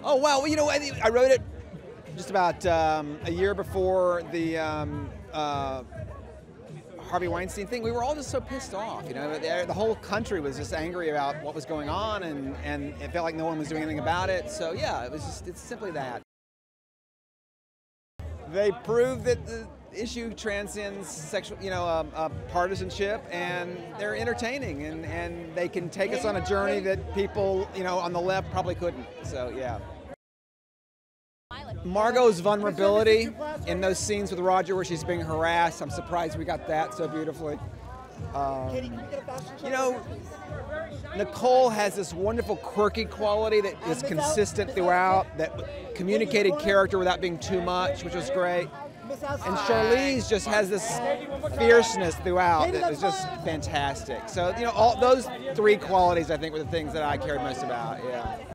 Oh wow! Well, I wrote it just about a year before the Harvey Weinstein thing. We were all just so pissed off. The whole country was just angry about what was going on, and it felt like no one was doing anything about it. So yeah, it's simply that. They prove that the issue transcends sexual, partisanship, and they're entertaining, and they can take us on a journey that people, on the left probably couldn't. So yeah. Margot's vulnerability in those scenes with Roger where she's being harassed, I'm surprised we got that so beautifully. Nicole has this wonderful quirky quality that is consistent throughout, that communicated character without being too much, which was great. And Charlize just has this fierceness throughout that was just fantastic. So, all those three qualities I think were the things that I cared most about, yeah.